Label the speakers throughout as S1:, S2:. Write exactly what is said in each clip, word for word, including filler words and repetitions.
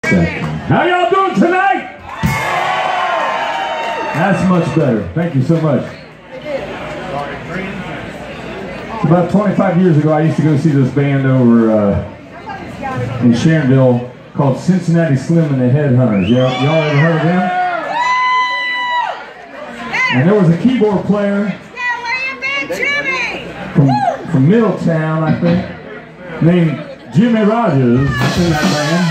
S1: How y'all doing tonight? That's much better. Thank you so much. About twenty-five years ago, I used to go see this band over uh, in Sharonville called Cincinnati Slim and the Headhunters. Y'all ever heard of them? And there was a keyboard player from, from Middletown, I think, named Jimmy Rogers in that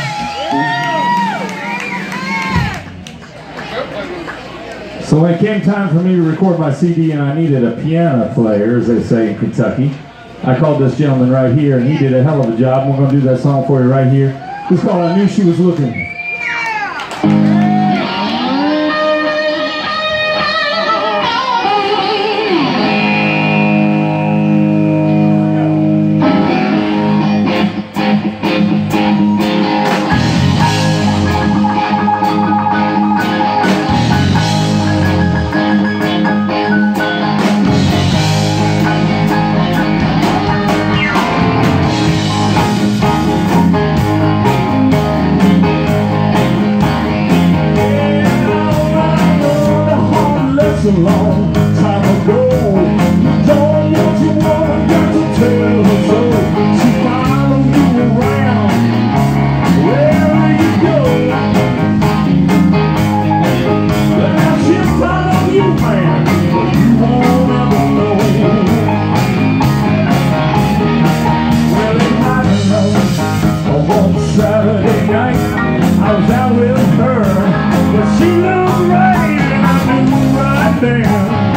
S1: band. So when it came time for me to record my C D and I needed a piano player, as they say in Kentucky, I called this gentleman right here and he did a hell of a job. We're going to do that song for you right here. It's called I Knew She Was Looking. A long time ago, don't what you want, got to tell her so. She followed you around wherever you go. But now she'll follow you, man, but you won't ever know. Well, it happened on one Saturday night, I was out with her, but she looked right and I knew right there